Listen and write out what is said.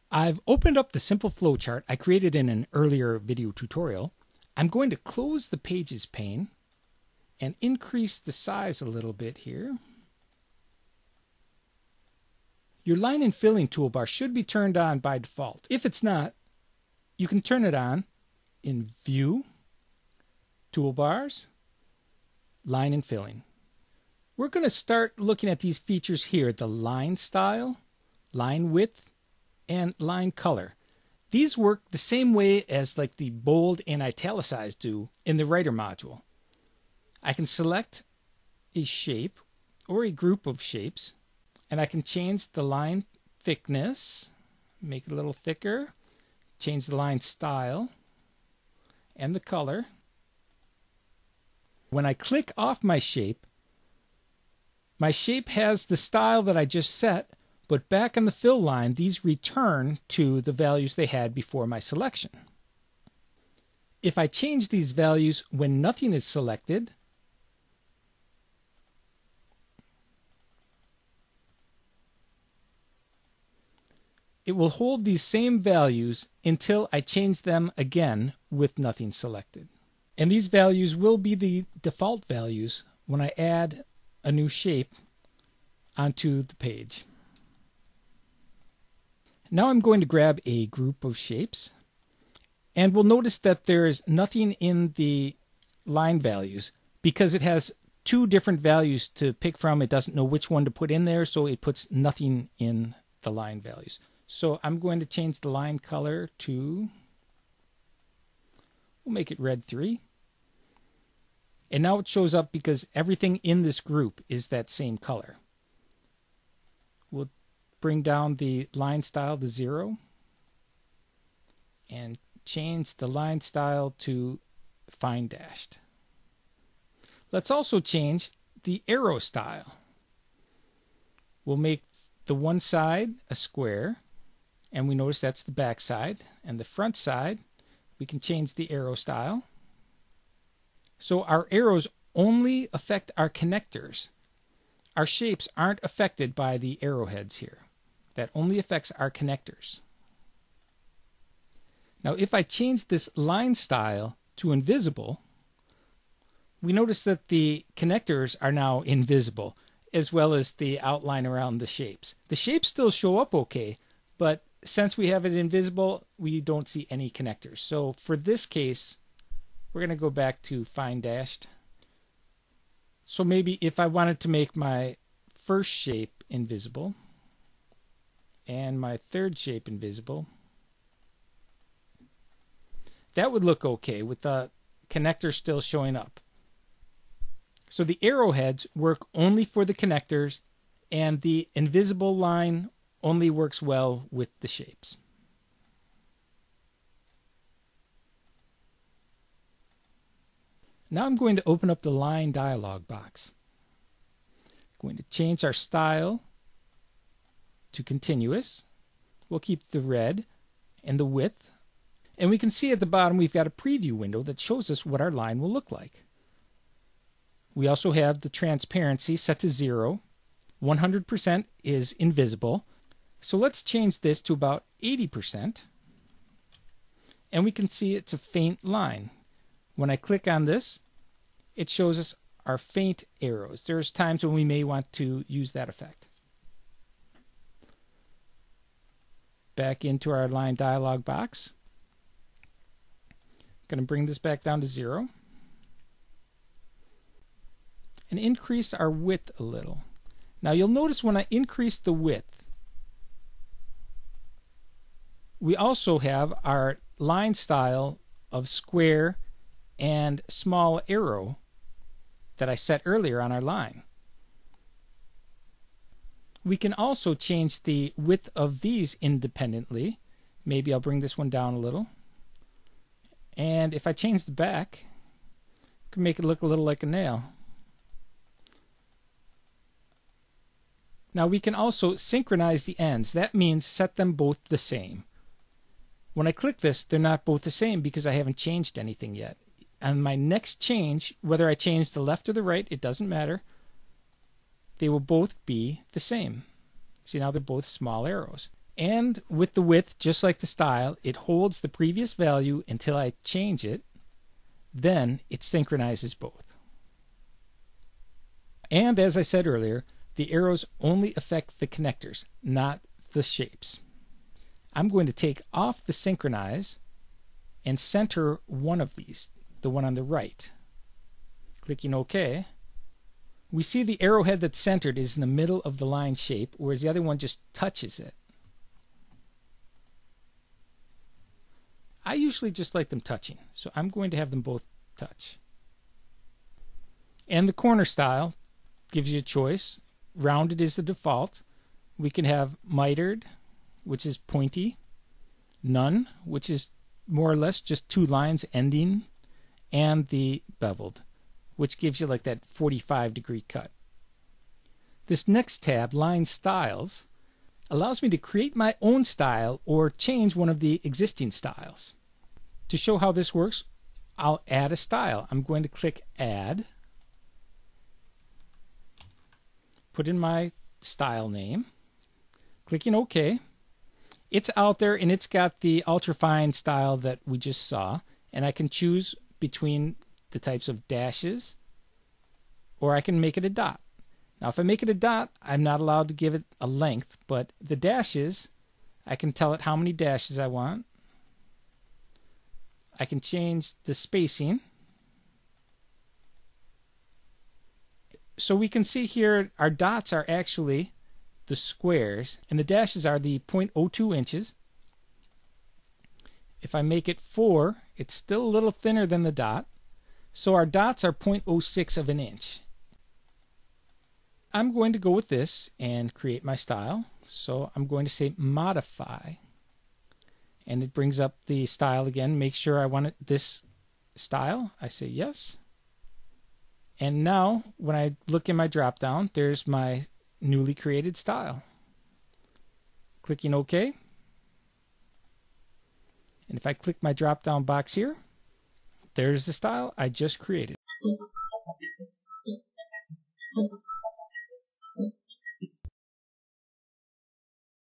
I've opened up the simple flowchart I created in an earlier video tutorial. I'm going to close the Pages pane and increase the size a little bit here. Your line and filling toolbar should be turned on by default. If it's not, you can turn it on in View, Toolbars, Line and Filling. We're going to start looking at these features here, the line style, line width, and line color. These work the same way as like the bold and italicize do in the Writer module. I can select a shape or a group of shapes, and I can change the line thickness, make it a little thicker, change the line style and the color. When I click off my shape has the style that I just set, but back on the fill line, these return to the values they had before my selection. If I change these values when nothing is selected, it will hold these same values until I change them again with nothing selected. And these values will be the default values when I add a new shape onto the page. Now I'm going to grab a group of shapes, and we'll notice that there is nothing in the line values because it has two different values to pick from. It doesn't know which one to put in there, so it puts nothing in the line values. So I'm going to change the line color to, we'll make it red 3. And now it shows up because everything in this group is that same color. We'll bring down the line style to 0 and change the line style to fine dashed. Let's also change the arrow style. We'll make the one side a square, and we notice that's the back side, and the front side we can change the arrow style. So our arrows only affect our connectors. Our shapes aren't affected by the arrowheads here. That only affects our connectors. Now if I change this line style to invisible, we notice that the connectors are now invisible, as well as the outline around the shapes. The shapes still show up okay, but since we have it invisible, we don't see any connectors. So for this case, we're going to go back to fine dashed. So maybe if I wanted to make my first shape invisible and my third shape invisible, that would look okay with the connector still showing up. So the arrowheads work only for the connectors, and the invisible line only works well with the shapes. Now I'm going to open up the Line Dialog box. I'm going to change our style to continuous. We'll keep the red and the width. And we can see at the bottom we've got a preview window that shows us what our line will look like. We also have the transparency set to 0. 100% is invisible. So let's change this to about 80%. And we can see it's a faint line. When I click on this, it shows us our faint arrows. There's times when we may want to use that effect. Back into our Line Dialog box. Going to bring this back down to 0. And increase our width a little. Now you'll notice when I increase the width, we also have our line style of square and small arrow that I set earlier on our line. We can also change the width of these independently. Maybe I'll bring this one down a little. And if I change the back, I can make it look a little like a nail. Now we can also synchronize the ends. That means set them both the same. When I click this, they're not both the same because I haven't changed anything yet. On my next change, whether I change the left or the right, it doesn't matter. They will both be the same. See, now they're both small arrows. And with the width, just like the style, it holds the previous value until I change it. Then it synchronizes both. And as I said earlier, the arrows only affect the connectors, not the shapes. I'm going to take off the synchronize and center one of these, the one on the right. Clicking OK. We see the arrowhead that's centered is in the middle of the line shape, whereas the other one just touches it. I usually just like them touching, so I'm going to have them both touch. And the corner style gives you a choice. Rounded is the default. We can have mitered, which is pointy, none, which is more or less just two lines ending, and the beveled, which gives you like that 45-degree cut. This next tab, Line Styles, allows me to create my own style or change one of the existing styles. To show how this works, I'll add a style. I'm going to click Add, put in my style name, clicking OK. It's out there and it's got the ultrafine style that we just saw, and I can choose between the types of dashes, or I can make it a dot. Now if I make it a dot, I'm not allowed to give it a length, but the dashes, I can tell it how many dashes I want. I can change the spacing. So we can see here our dots are actually the squares and the dashes are the 0.02 inches. If I make it 4, it's still a little thinner than the dot. So our dots are 0.06 of an inch. I'm going to go with this and create my style. So I'm going to say modify. And it brings up the style again. Make sure I want it this style. I say yes. And now when I look in my drop down, there's my newly created style. Clicking OK. And if I click my drop down box here, there's the style I just created.